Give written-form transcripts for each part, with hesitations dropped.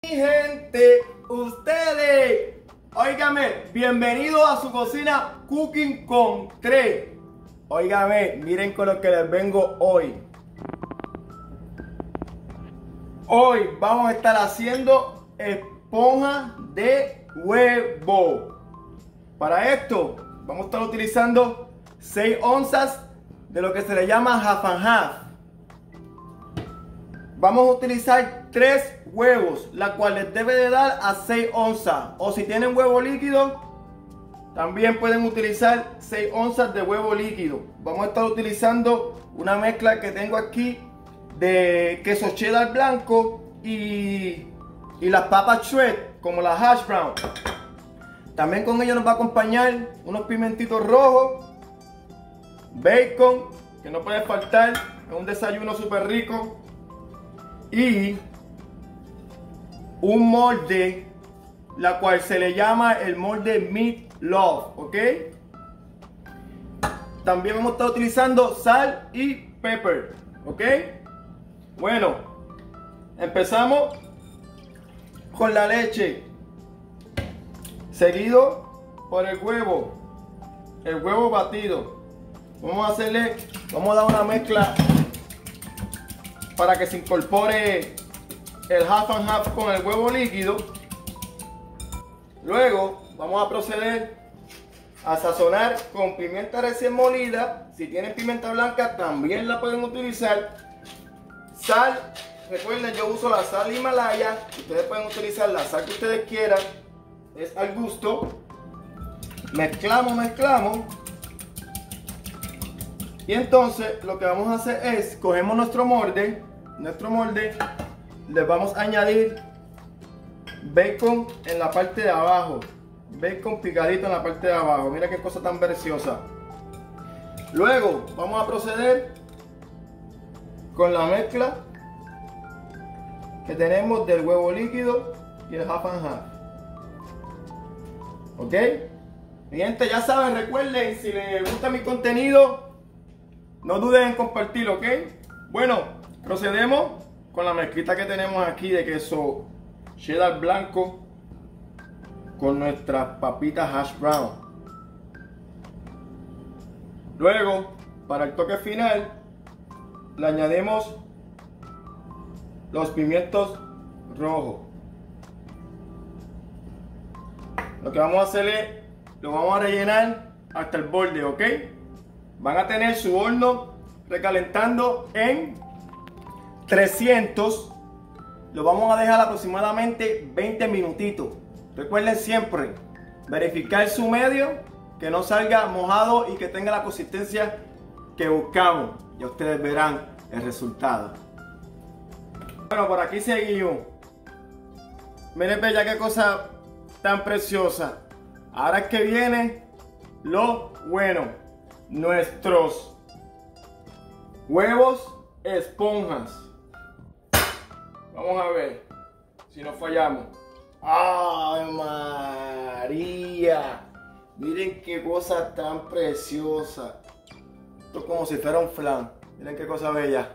Mi gente, ustedes, óigame, bienvenidos a su cocina Cooking con Trey. Óigame, miren con lo que les vengo hoy. Hoy vamos a estar haciendo esponja de huevo. Para esto vamos a estar utilizando 6 onzas de lo que se le llama half and half. Vamos a utilizar 3 huevos, la cual les debe de dar a 6 onzas. O si tienen huevo líquido, también pueden utilizar 6 onzas de huevo líquido. Vamos a estar utilizando una mezcla que tengo aquí de queso cheddar blanco y las papas shred, como la hash brown. También con ello nos va a acompañar unos pimentitos rojos, bacon, que no puede faltar, es un desayuno súper rico, y un molde, la cual se le llama el molde Meat Love, ¿ok? También vamos a estar utilizando sal y pepper, ¿ok? Bueno, empezamos con la leche, seguido por el huevo batido. Vamos a dar una mezcla para que se incorpore el half and half con el huevo líquido. Luego vamos a proceder a sazonar con pimienta recién molida. Si tienen pimienta blanca también la pueden utilizar. Sal, recuerden, yo uso la sal Himalaya. Ustedes pueden utilizar la sal que ustedes quieran, es al gusto. Mezclamos. Y entonces lo que vamos a hacer es, cogemos nuestro molde, les vamos a añadir bacon en la parte de abajo, bacon picadito en la parte de abajo. Mira qué cosa tan preciosa. Luego vamos a proceder con la mezcla que tenemos del huevo líquido y el half and half. Ok, mi gente, ya saben, recuerden, si les gusta mi contenido, no duden en compartirlo, ¿ok? Bueno, procedemos con la mezclita que tenemos aquí de queso cheddar blanco con nuestras papitas hash brown. Luego, para el toque final, le añadimos los pimientos rojos. Lo que vamos a hacer es, lo vamos a rellenar hasta el borde, ¿ok? Van a tener su horno recalentando en 300. Lo vamos a dejar aproximadamente 20 minutitos. Recuerden siempre verificar su medio, que no salga mojado y que tenga la consistencia que buscamos. Ya ustedes verán el resultado. Bueno, por aquí seguimos. Miren, bella, qué cosa tan preciosa. Ahora es que viene lo bueno. Nuestros huevos esponjas. Vamos a ver si no fallamos. ¡Ay, María! Miren qué cosa tan preciosa. Esto es como si fuera un flan. Miren qué cosa bella.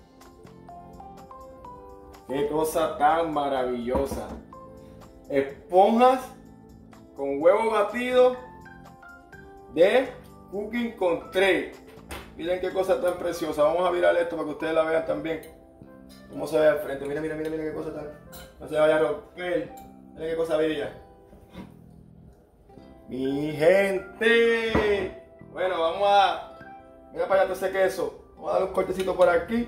Qué cosa tan maravillosa. Esponjas con huevo batido de Cooking con Trey. Miren qué cosa tan preciosa. Vamos a virar esto para que ustedes la vean también. Cómo se ve al frente. Mira qué cosa tan. No se vaya a romper. Miren qué cosa bella. Mi gente. Bueno, vamos a. Mira para allá todo ese queso. Vamos a dar un cortecito por aquí.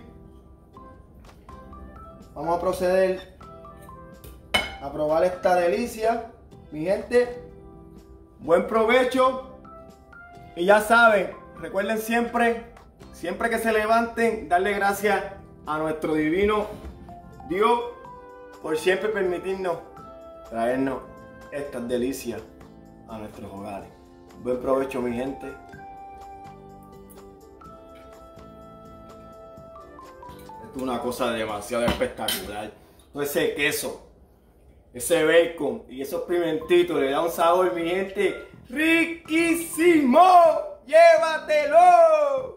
Vamos a proceder a probar esta delicia. Mi gente, buen provecho. Y ya saben, recuerden siempre que se levanten, darle gracias a nuestro divino Dios por siempre permitirnos traernos estas delicias a nuestros hogares. Buen provecho, mi gente. Esto es una cosa demasiado espectacular. Todo ese queso, ese bacon y esos pimentitos le da un sabor, mi gente, riquísimo. ¡Llévatelo!